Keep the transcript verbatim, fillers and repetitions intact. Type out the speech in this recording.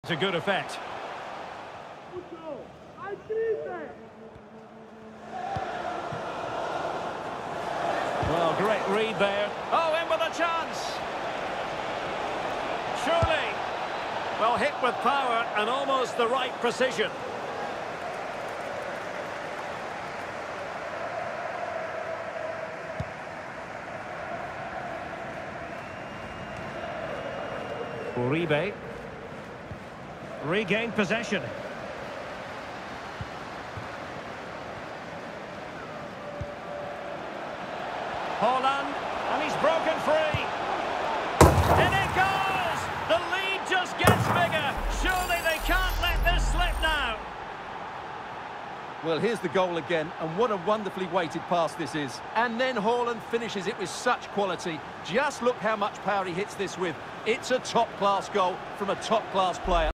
To good effect. Well, great read there. Oh, in with a chance. Surely. Well, hit with power and almost the right precision. Uribe. Regained possession. Holland, and he's broken free. In it goes! The lead just gets bigger. Surely they can't let this slip now. Well, here's the goal again, and what a wonderfully weighted pass this is. And then Haaland finishes it with such quality. Just look how much power he hits this with. It's a top-class goal from a top-class player.